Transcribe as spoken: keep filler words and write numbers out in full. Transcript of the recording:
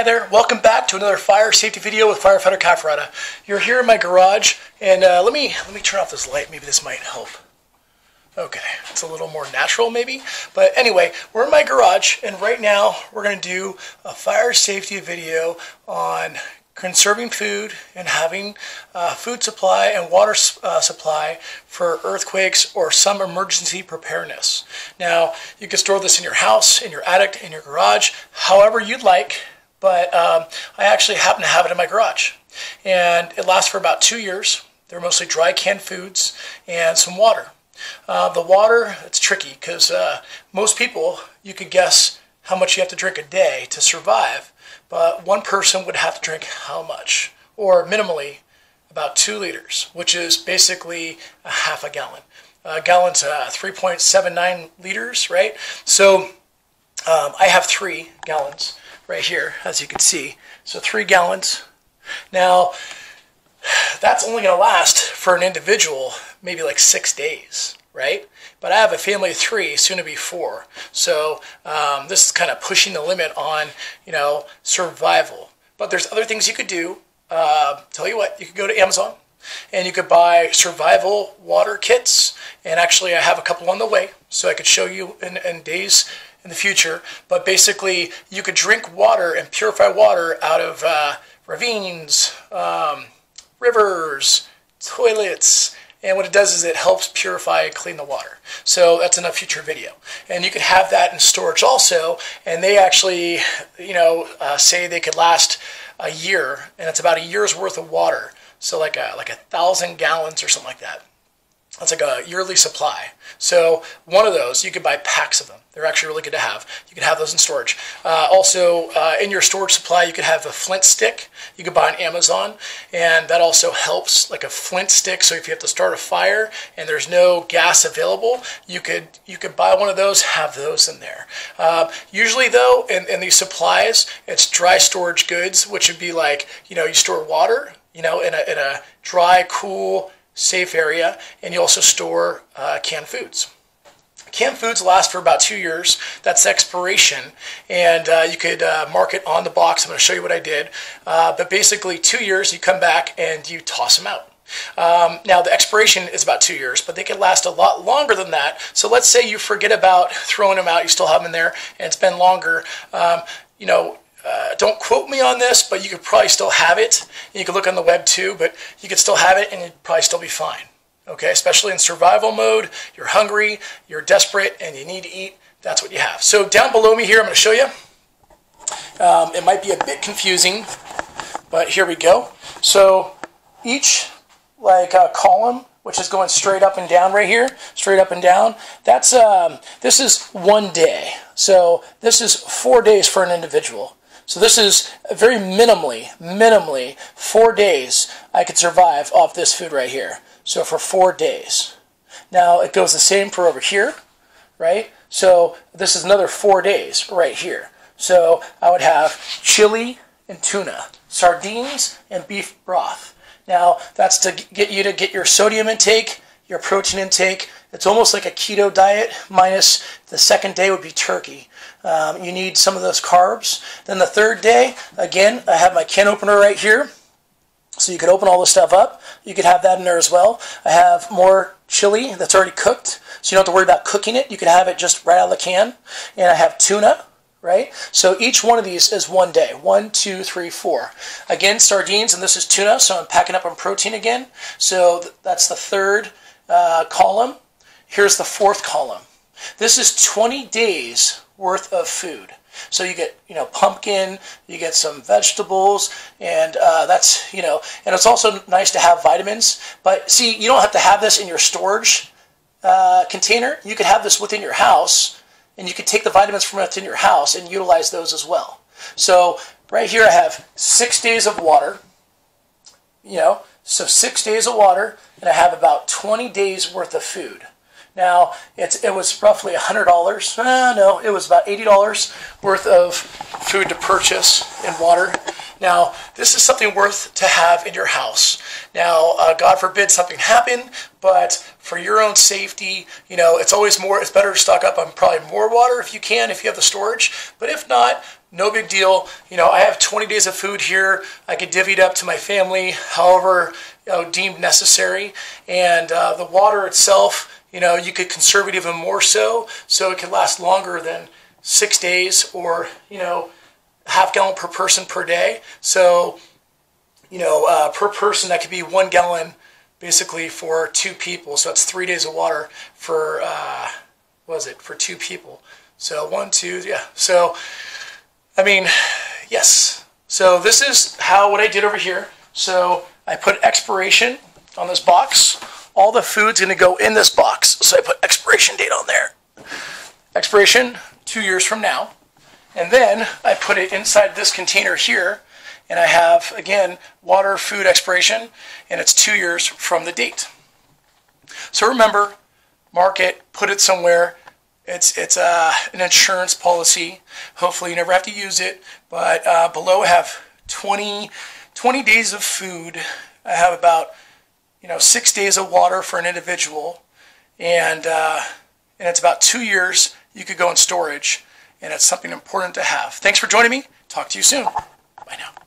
there, welcome back to another fire safety video with Firefighter Kafarada. You're here in my garage, and uh, let me let me turn off this light. Maybe this might help. Okay, it's a little more natural maybe. But anyway, we're in my garage, and right now we're going to do a fire safety video on conserving food and having uh, food supply and water uh, supply for earthquakes or some emergency preparedness. Now, you can store this in your house, in your attic, in your garage, however you'd like, but um, I actually happen to have it in my garage. And it lasts for about two years. They're mostly dry canned foods and some water. Uh, the water, it's tricky because uh, most people, you could guess how much you have to drink a day to survive. But one person would have to drink how much? Or minimally about two liters, which is basically a half a gallon. A gallon's uh, three point seven nine liters, right? So um, I have three gallons right here, as you can see. So three gallons. Now, that's only going to last for an individual maybe like six days, right? But I have a family of three, soon to be four. So um, this is kind of pushing the limit on, you know, survival. But there's other things you could do. Uh, tell you what, you could go to Amazon and you could buy survival water kits. And actually I have a couple on the way, so I could show you in, in days in the future. But basically you could drink water and purify water out of uh, ravines, um, rivers, toilets. And what it does is it helps purify and clean the water. So that's in a future video. And you can have that in storage also. And they actually, you know, uh, say they could last a year. And it's about a year's worth of water. So like a, like a thousand gallons or something like that. That's like a yearly supply. So one of those, you could buy packs of them. They're actually really good to have. You can have those in storage. Uh, also, uh, in your storage supply, you could have a flint stick. You could buy on Amazon, and that also helps, like a flint stick. So if you have to start a fire and there's no gas available, you could you could buy one of those, have those in there. Uh, usually, though, in, in these supplies, it's dry storage goods, which would be like, you know, you store water, you know, in a in a dry, cool, safe area, and you also store uh, canned foods. Canned foods last for about two years. That's expiration, and uh, you could uh, mark it on the box. I'm going to show you what I did. Uh, but basically, two years, you come back and you toss them out. Um, now, the expiration is about two years, but they could last a lot longer than that. So let's say you forget about throwing them out. You still have them in there, and it's been longer. Um, you know, Uh, don't quote me on this, but you could probably still have it. You could look on the web too, but you could still have it and you'd probably still be fine. Okay, especially in survival mode, you're hungry, you're desperate, and you need to eat. That's what you have. So down below me here, I'm going to show you. Um, it might be a bit confusing, but here we go. So each like uh, column, which is going straight up and down right here, straight up and down, that's um, this is one day. So this is four days for an individual. So this is very minimally, minimally, four days I could survive off this food right here. So for four days. Now it goes the same for over here, right? So this is another four days right here. So I would have chili and tuna, sardines and beef broth. Now that's to get you to get your sodium intake, your protein intake. It's almost like a keto diet, minus the second day would be turkey. Um, you need some of those carbs. Then the third day, again, I have my can opener right here. So you could open all this stuff up. You could have that in there as well. I have more chili that's already cooked, so you don't have to worry about cooking it. You can have it just right out of the can. And I have tuna, right? So each one of these is one day. One, two, three, four. Again, sardines, and this is tuna, so I'm packing up on protein again. So th that's the third uh, column. Here's the fourth column. This is twenty days worth of food. So you get, you know, pumpkin, you get some vegetables, and uh, that's, you know, and it's also nice to have vitamins. But see, you don't have to have this in your storage uh, container. You could have this within your house, and you could take the vitamins from within your house and utilize those as well. So right here I have six days of water, you know, so six days of water, and I have about twenty days worth of food. Now, it's, it was roughly one hundred dollars. Uh, no, it was about eighty dollars worth of food to purchase and water. Now, this is something worth to have in your house. Now, uh, God forbid something happen, but for your own safety, you know, it's always more, it's better to stock up on probably more water if you can, if you have the storage. But if not, no big deal. You know, I have twenty days of food here. I could divvy it up to my family, however, you know, deemed necessary. And uh, the water itself, you know, you could conserve it even more so, so it could last longer than six days or, you know, half gallon per person per day. So, you know, uh, per person, that could be one gallon basically for two people. So that's three days of water for, uh, what was it, for two people. So one, two, yeah. So, I mean, yes. So this is how, what I did over here. So I put expiration on this box. All the food's gonna go in this box. So I put expiration date on there. Expiration, two years from now. And then I put it inside this container here. And I have, again, water, food expiration, and it's two years from the date. So remember, mark it, put it somewhere. It's, it's uh, an insurance policy. Hopefully you never have to use it. But uh, below I have twenty, twenty days of food. I have about, you know, six days of water for an individual. And, uh, and it's about two years you could go in storage. And it's something important to have. Thanks for joining me. Talk to you soon. Bye now.